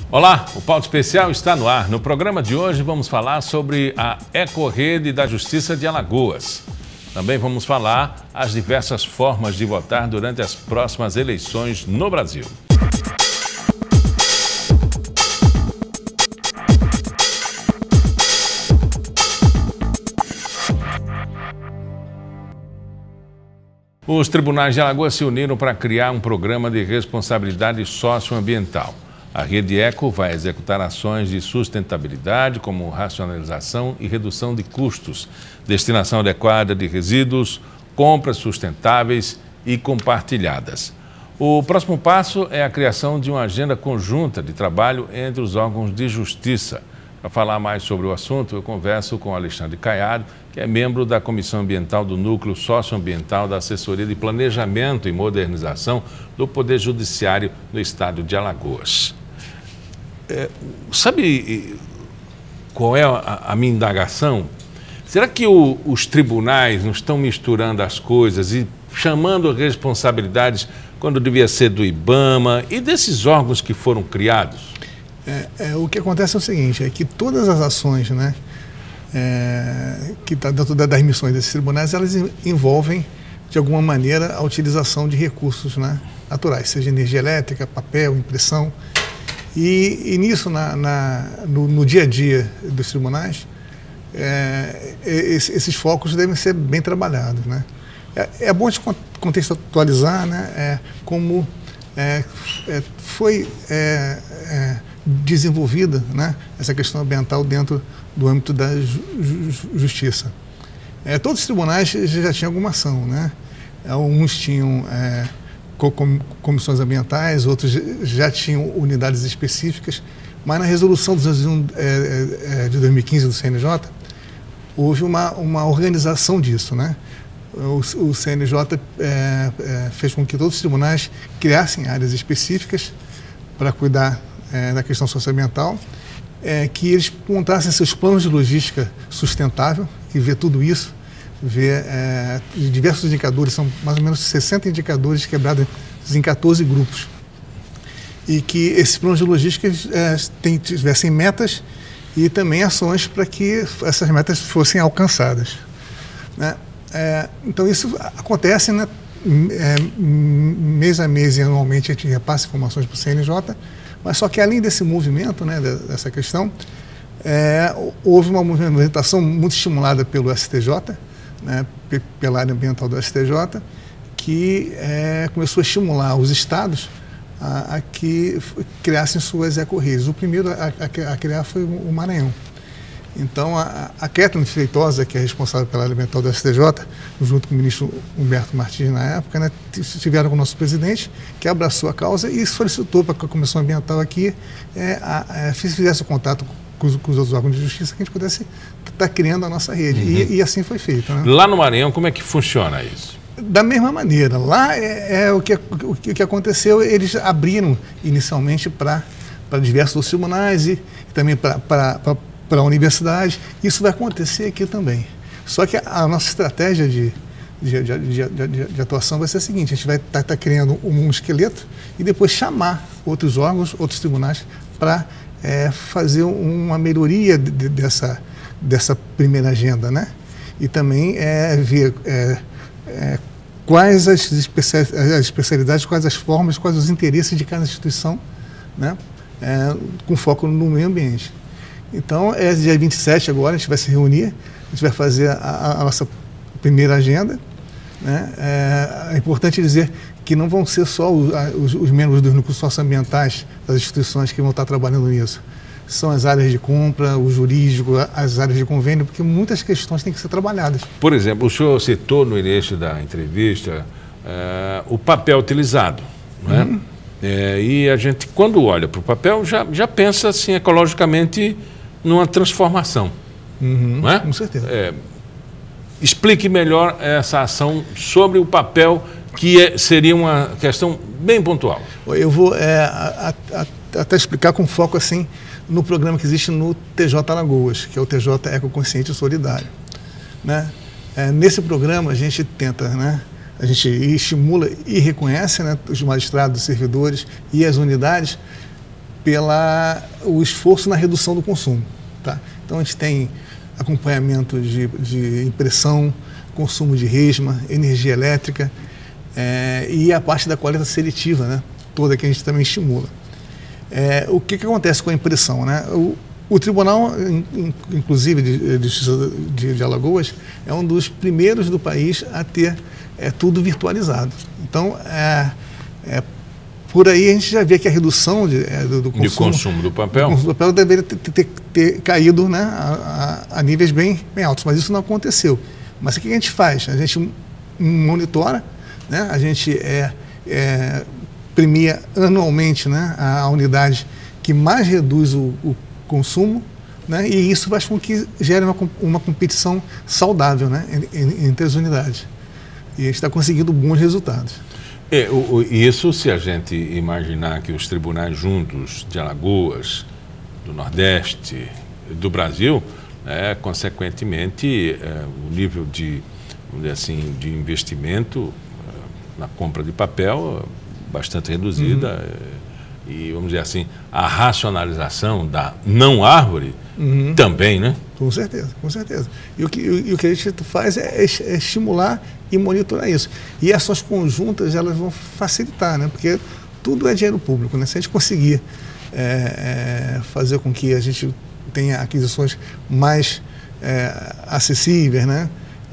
Olá, o Pauta Especial está no ar. No programa de hoje vamos falar sobre a Ecorrede da Justiça de Alagoas. Também vamos falar as diversas formas de votar durante as próximas eleições no Brasil. Os tribunais de Alagoas se uniram para criar um programa de responsabilidade socioambiental. A Rede Eco vai executar ações de sustentabilidade, como racionalização e redução de custos, destinação adequada de resíduos, compras sustentáveis e compartilhadas. O próximo passo é a criação de uma agenda conjunta de trabalho entre os órgãos de justiça. Para falar mais sobre o assunto, eu converso com Alexandre Caiado, que é membro da Comissão Ambiental do Núcleo Socioambiental da Assessoria de Planejamento e Modernização do Poder Judiciário do Estado de Alagoas. Sabe qual é a minha indagação? Será que os tribunais não estão misturando as coisas e chamando as responsabilidades quando devia ser do IBAMA e desses órgãos que foram criados? O que acontece é o seguinte, é que todas as ações, né, que está dentro das missões desses tribunais, elas envolvem, de alguma maneira, a utilização de recursos, né, naturais, seja energia elétrica, papel, impressão. E nisso, no dia a dia dos tribunais, esses focos devem ser bem trabalhados, né? É bom de contextualizar, né, como foi desenvolvida, né, essa questão ambiental dentro do âmbito da justiça. Todos os tribunais já tinham alguma ação, né? Uns tinham comissões ambientais, outros já tinham unidades específicas, mas na resolução de 2015 do CNJ, houve uma organização disso, né? O CNJ fez com que todos os tribunais criassem áreas específicas para cuidar da questão socioambiental, que eles montassem seus planos de logística sustentável, que vê tudo isso, vê diversos indicadores, são mais ou menos 60 indicadores quebrados em 14 grupos. E que esses planos de logística tivessem metas e também ações para que essas metas fossem alcançadas, né? Então isso acontece, né, mês a mês e anualmente a gente repassa informações para o CNJ, mas só que além desse movimento, né, dessa questão, houve uma movimentação muito estimulada pelo STJ, né, pela área ambiental do STJ, que começou a estimular os estados a que criassem suas ecorredes. O primeiro a criar foi o Maranhão. Então, a Kathleen Feitosa, que é responsável pela área ambiental do STJ, junto com o ministro Humberto Martins na época, né, estiveram com o nosso presidente, que abraçou a causa e solicitou para que a Comissão Ambiental aqui fizesse o contato com os outros órgãos de justiça, que a gente pudesse estar criando a nossa rede. Uhum. E assim foi feito, né? Lá no Maranhão, como é que funciona isso? Da mesma maneira. Lá o que aconteceu, eles abriram inicialmente para diversos tribunais e também para a universidade. Isso vai acontecer aqui também. Só que a nossa estratégia de atuação vai ser a seguinte: a gente vai estar criando um esqueleto e depois chamar outros órgãos, outros tribunais, para fazer uma melhoria dessa primeira agenda, né? E também ver quais as especialidades, quais as formas, quais os interesses de cada instituição, né? Com foco no meio ambiente. Então, dia 27 agora, a gente vai se reunir, a gente vai fazer a nossa primeira agenda, né? É importante dizer que não vão ser só os membros dos núcleos socioambientais das instituições que vão estar trabalhando nisso. São as áreas de compra, o jurídico, as áreas de convênio, porque muitas questões têm que ser trabalhadas. Por exemplo, o senhor citou no início da entrevista o papel utilizado, né? Uhum. E a gente, quando olha para o papel, já pensa assim, ecologicamente, numa transformação. Uhum, não é? Com certeza. Explique melhor essa ação sobre o papel, que seria uma questão bem pontual. Eu vou até explicar com foco assim no programa que existe no TJ Alagoas, que é o TJ Ecoconsciente e Solidário, né? Nesse programa a gente tenta, né, a gente estimula e reconhece, né, os magistrados, os servidores e as unidades o esforço na redução do consumo. Tá? Então a gente tem acompanhamento de impressão, consumo de resma, energia elétrica e a parte da coleta seletiva, né? Toda que a gente também estimula. O que acontece com a impressão? Né? O Tribunal, inclusive de Justiça de Alagoas, é um dos primeiros do país a ter tudo virtualizado. Então, por aí a gente já vê que a redução do consumo do papel, deveria ter caído, né, a níveis bem altos, mas isso não aconteceu. Mas o que a gente faz? A gente monitora, né, a gente premia anualmente, né, a unidade que mais reduz o consumo, né, e isso faz com que gere uma competição saudável, né, entre as unidades. E a gente está conseguindo bons resultados. Isso se a gente imaginar que os tribunais juntos de Alagoas, do Nordeste, do Brasil, consequentemente, o nível de, vamos dizer assim, de investimento na compra de papel bastante reduzida. E, vamos dizer assim, a racionalização da não árvore também, né? Com certeza, com certeza. E o que a gente faz é estimular e monitorar isso. E ações conjuntas, elas vão facilitar, né? Porque tudo é dinheiro público, né? Se a gente conseguir fazer com que a gente tenha aquisições mais acessíveis, né?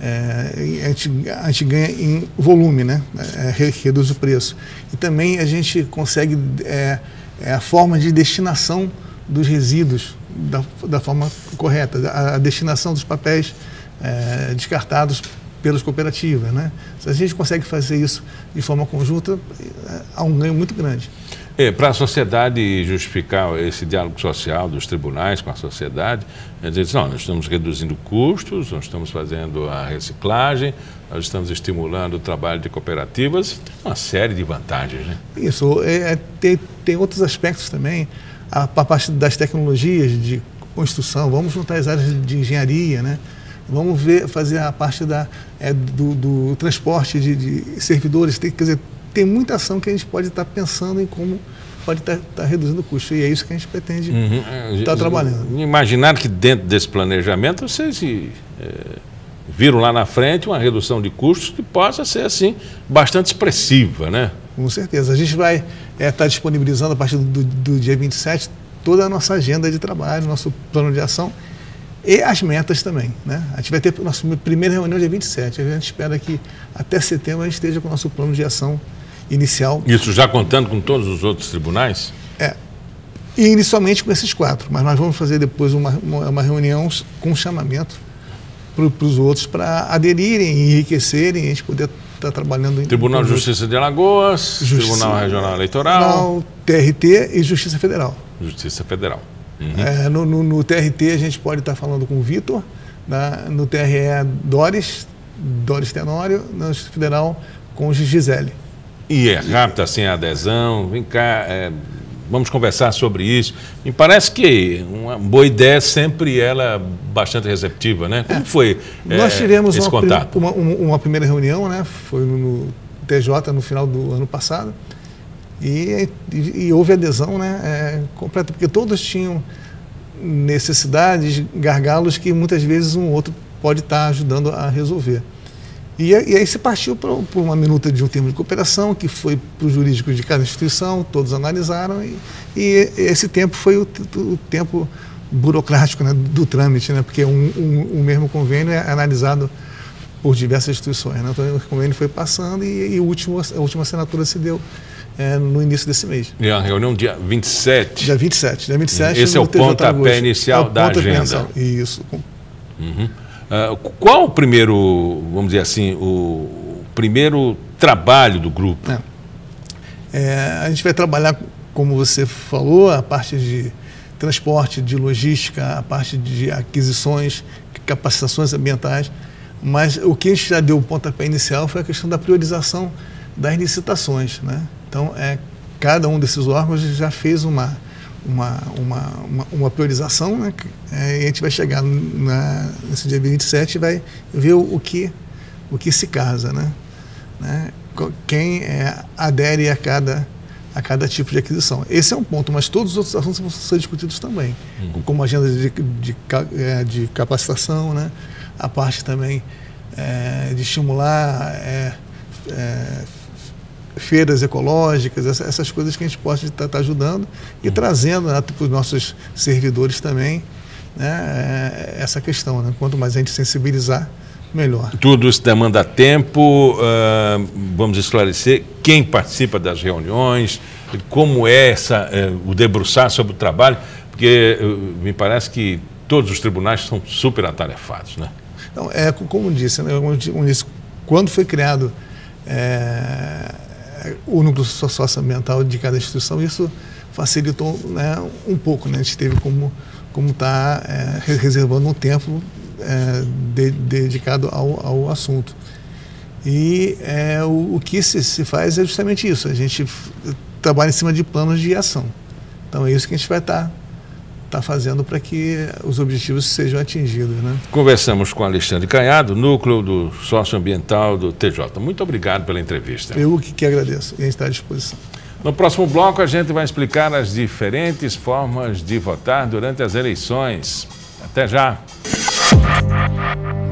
A gente ganha em volume, né? Reduz o preço. E também a gente consegue a forma de destinação dos resíduos da forma correta, a destinação dos papéis descartados pelas cooperativas, né? Se a gente consegue fazer isso de forma conjunta, há um ganho muito grande. Para a sociedade justificar esse diálogo social dos tribunais com a sociedade, dizer, não, nós estamos reduzindo custos, nós estamos fazendo a reciclagem, nós estamos estimulando o trabalho de cooperativas, uma série de vantagens, né? Isso, tem outros aspectos também, a parte das tecnologias de construção, vamos juntar as áreas de engenharia, né? Vamos fazer a parte do transporte de servidores, quer dizer, tem muita ação que a gente pode estar pensando em como pode estar reduzindo o custo. E é isso que a gente pretende estar trabalhando. Imaginar que dentro desse planejamento vocês viram lá na frente uma redução de custos que possa ser, assim, bastante expressiva, né? Com certeza. A gente vai estar disponibilizando a partir do dia 27 toda a nossa agenda de trabalho, nosso plano de ação e as metas também, né? A gente vai ter a nossa primeira reunião dia 27. A gente espera que até setembro a gente esteja com o nosso plano de ação inicial. Isso já contando com todos os outros tribunais? E inicialmente com esses 4, mas nós vamos fazer depois uma reunião com chamamento para os outros para aderirem e enriquecerem e a gente poder estar trabalhando em Tribunal de Justiça de Alagoas, Tribunal Regional Eleitoral, TRT e Justiça Federal. Justiça Federal. No TRT a gente pode estar falando com o Vitor, no TRE Doris Tenório, na Justiça Federal com Gisele. E é rápido assim a adesão, vem cá, vamos conversar sobre isso. Me parece que uma boa ideia sempre ela bastante receptiva, né? Como foi Nós tivemos esse contato? Uma primeira reunião, né? Foi no TJ no final do ano passado e houve adesão, né? Completa, porque todos tinham necessidades, gargalos que muitas vezes um outro pode estar ajudando a resolver. E aí se partiu por uma minuta de um termo de cooperação, que foi para os jurídicos de cada instituição, todos analisaram, e esse tempo foi o tempo burocrático, né, do trâmite, né, porque um mesmo convênio é analisado por diversas instituições, né, então o convênio foi passando e a última assinatura se deu no início desse mês. E a reunião dia 27? Dia 27. Esse é o pontapé inicial da agenda. Isso. Qual o primeiro, vamos dizer assim, o primeiro trabalho do grupo? A gente vai trabalhar, como você falou, a parte de transporte, de logística, a parte de aquisições, capacitações ambientais, mas o que a gente já deu o pontapé inicial foi a questão da priorização das licitações, né? Então, cada um desses órgãos já fez uma priorização, né? E a gente vai chegar nesse dia 27 e vai ver o que se casa, né? Quem adere a a cada tipo de aquisição. Esse é um ponto, mas todos os outros assuntos vão ser discutidos também, como agenda de capacitação, né? A parte também de estimular feiras ecológicas, essas coisas que a gente pode estar ajudando e trazendo, né, para os nossos servidores também, né, essa questão, né? Quanto mais a gente sensibilizar, melhor. Tudo isso demanda tempo. Vamos esclarecer quem participa das reuniões, como é o debruçar sobre o trabalho, porque me parece que todos os tribunais são super atarefados, né? Então, como disse, né, quando foi criado o núcleo socioambiental de cada instituição, isso facilitou, né, um pouco, né? A gente teve como estar reservando um tempo dedicado ao assunto. E o que se faz é justamente isso, a gente trabalha em cima de planos de ação. Então é isso que a gente vai estar fazendo para que os objetivos sejam atingidos, né? Conversamos com Alexandre Caiado, núcleo do socioambiental do TJ. Muito obrigado pela entrevista. Eu que agradeço, e a gente está à disposição. No próximo bloco a gente vai explicar as diferentes formas de votar durante as eleições. Até já!